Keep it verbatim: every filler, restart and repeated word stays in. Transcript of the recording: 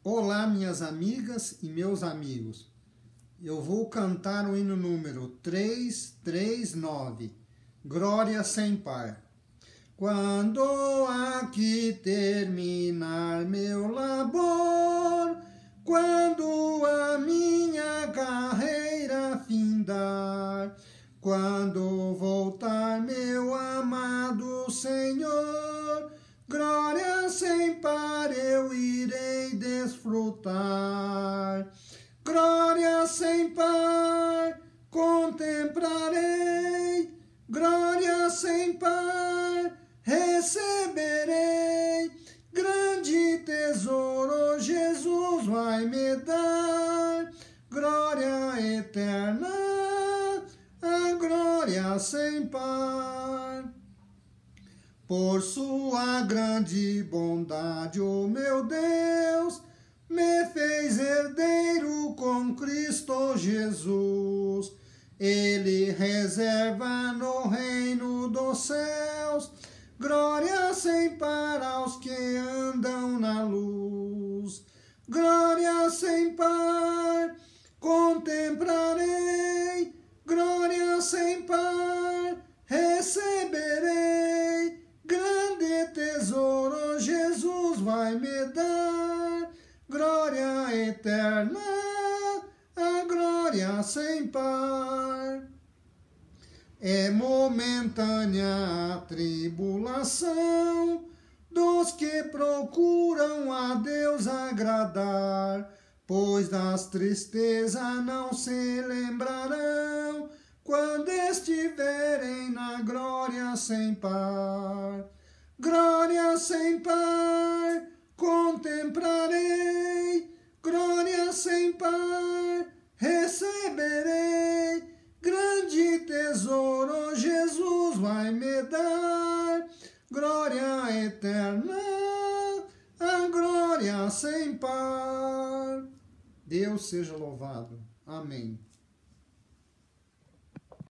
Olá, minhas amigas e meus amigos. Eu vou cantar o hino número trezentos e trinta e nove, Glória sem par. Quando aqui terminar meu labor, quando a minha carreira findar, quando voltar meu amado Senhor, glória sem par eu irei desfrutar. Glória sem par contemplarei, glória sem par receberei. Grande tesouro Jesus vai me dar, glória eterna, a glória sem par. Por sua grande bondade, o meu Deus me fez herdeiro com Cristo Jesus. Ele reserva no reino dos céus glória sem par aos que andam na luz. Glória sem par contemplarei, glória sem par receberei. Grande tesouro Jesus vai me dar, glória eterna, a glória sem par. É momentânea a tribulação dos que procuram a Deus agradar, pois das tristezas não se lembrarão quando estiverem na glória sem par. Glória sem par contemplarei, glória sem par receberei. Grande tesouro Jesus vai me dar, glória eterna, a glória sem par. Deus seja louvado. Amém.